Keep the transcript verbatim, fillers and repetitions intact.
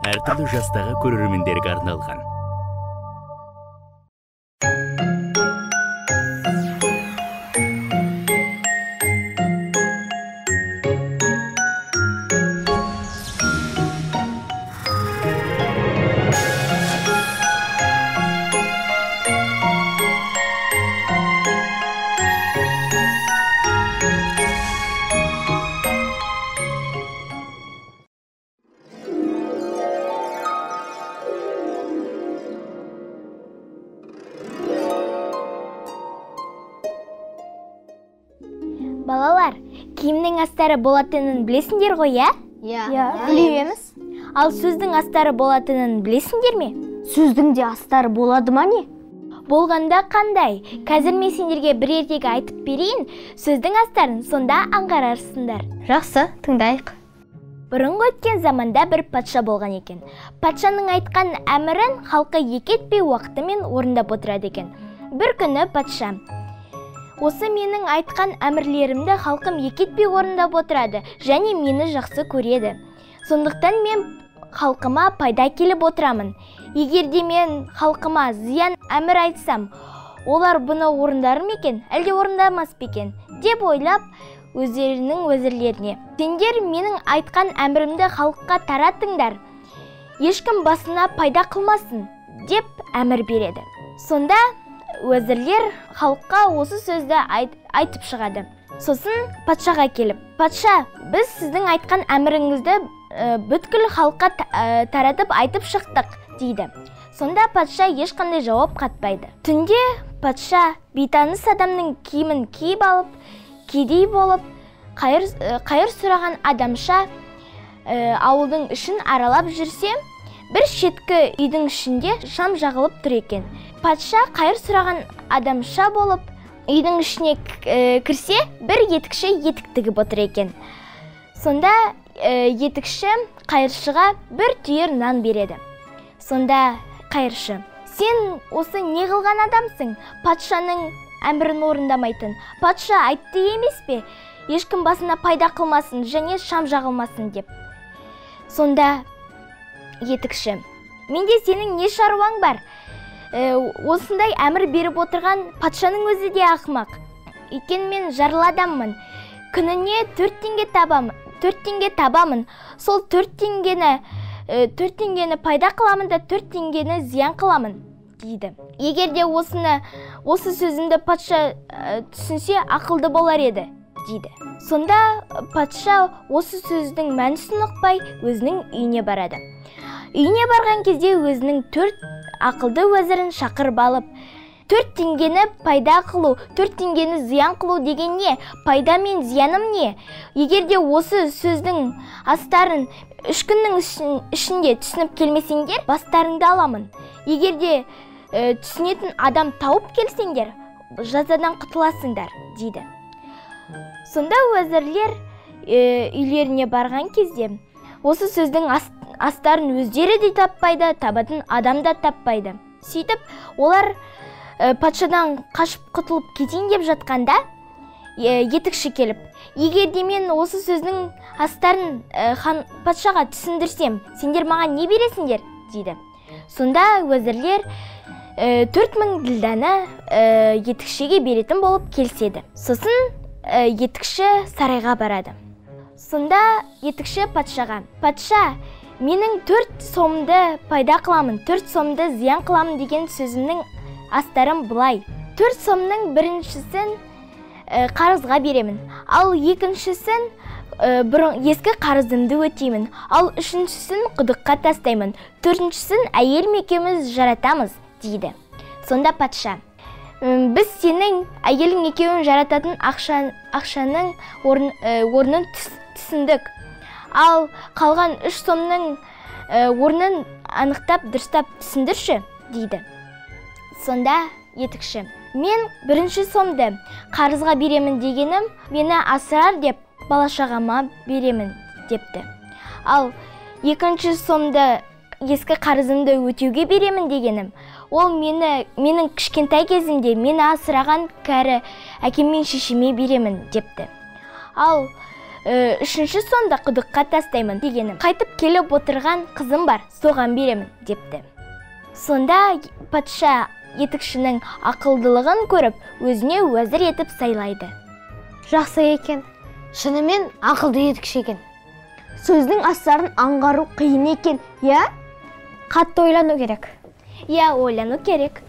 әртүрлі жастағы көрермендерге арналған. Балалар, киімнің астары болатынын білесіңдер ғой, ә? Иә, білеміз. Ал сөздің астары болатынын білесіңдер ме? Сөздің де астары болады ма не? Болғанда қандай? Қазір мен сендерге бір ертегі айтып берейін, сөздің астарын сонда аңғарарсыңдар. Жақсы, тыңдайық. Бұрынғы өткен заманда бір патша болған екен. Патшаның айтқан әмірін халқы екі етпей уақытымен орындап отырады екен. Бір күні патша: осы менің айтқан әмірлерімді халқым екі етпей орындап отырады және мені жақсы көреді. Сондықтан мен халқыма пайда келіп отырамын. Егер де мен халқыма зиян әмір айтсам, олар бұны орындар ма екен, әлде орындамас па екен деп ойлап өздерінің өздеріне: сендер менің айтқан әмірімді халыққа таратыңдар, ешкім басына пайда қылмасын деп әмір береді. Сонда уәзірлер халыққа осы сөзді айт, айтып шығады. Сосын патшаға келіп: патша, біз сіздің айтқан әміріңізді ә, бүткіл халыққа ә, таратып айтып шықтық дейді. Сонда патша ешқандай жауап қатпайды. Түнде патша бейтаныс адамның киімін киіп алып, кедей болып, қайыр, ә, қайыр сұраған адамша ә, ауылдың ішін аралап жүрсе, бір шеткі үйдің ішінде шам жағылып тұр екен. Патша қайыр сұраған адамша болып, үйдің ішіне ә, кірсе, бір етікші етік тігіп отыр екен. Сонда ә, етікші қайыршыға бір түйір нан береді. Сонда қайыршы: сен осы не қылған адамсың? Патшаның әмірін орындамайтын. Патша айтты емес пе, ешкім басына пайда қылмасын және шам жағылмасын деп. Сонда етікші: менде сенің не шаруаң бар? Ә, осындай әмір беріп отырған патшаның өзі де ақымақ. Екен мен жарлы адаммын. Күніне төрт теңге табамын. төрт теңге табамын. Сол төрт теңгені ә, төрт теңгені пайда қыламын да төрт теңгені зиян қыламын дейді. Егер де осыны осы сөзімді патша ә, түсінсе, ақылды болар еді дейді. Сонда патша осы сөздің мәнісін ұқпай өзінің үйіне барады. Үйіне барған кезде өзінің төрт ақылды уәзірін шақырып алып: төрт теңгені пайда қылу, төрт теңгені зиян қылу деген не? Пайда мен зияным не? Егер де осы сөздің астарын үш күннің ішінде түсініп келмесеңдер, бастарыңды аламын. Егер де ә, түсінетін адам тауып келсеңдер, жазадан құтыласыңдар дейді. Сонда уәзірлер ә, үйлеріне барған кезде осы сөздің аст, астарын өздері де таппайды, табатын адам да таппайды. Сөйтіп олар ә, патшадан қашып құтылып кетейін деп жатқанда ә, етікші келіп: егер де мен осы сөздің астарын ә, хан патшаға түсіндірсем, сендер маған не бересіңдер дейді. Сонда уәзірлер ә, төрт мың ділданы ә, етікшіге беретін болып келіседі. Сосын ә, етікші сарайға барады. Сонда етікші патшаға: патша, менің төрт сомды пайда қыламын, төрт сомды зиян қыламын деген сөзімнің астарым былай: төрт сомның біріншісін ә, қарызға беремін, ал екіншісін ә, бұрын ескі қарызымды өтеймін, ал үшіншісін құдыққа тастаймын, төртіншісін әйел екеуміз жаратамыз дейді. Сонда патша: біз сенің әйелің екеуін жарататын ақша, ақшаның орын, ә, орнын түсіндік, ал қалған үш сомның ә, орнын анықтап дұрыстап түсіндірші дейді. Сонда етікші: мен бірінші сомды қарызға беремін дегенім, мені асырар деп бала-шағама беремін депті. Ал екінші сомды ескі қарызымды өтеуге беремін дегенім, ол мені, менің кішкентай кезімде мені асыраған кәрі әкем мен шешеме беремін депті. Ал Э, үшінші сонда құдыққа тастаймын дегенім. Қайтып келіп отырған қызым бар, соған беремін депті. Сонда патша етікшінің ақылдылығын көріп, өзіне уәзір етіп сайлайды. Жақсы екен. Шынымен ақылды етікші екен. Сөздің астарын аңғару қиын екен, я? Қатты ойлану керек. Я ойлану керек.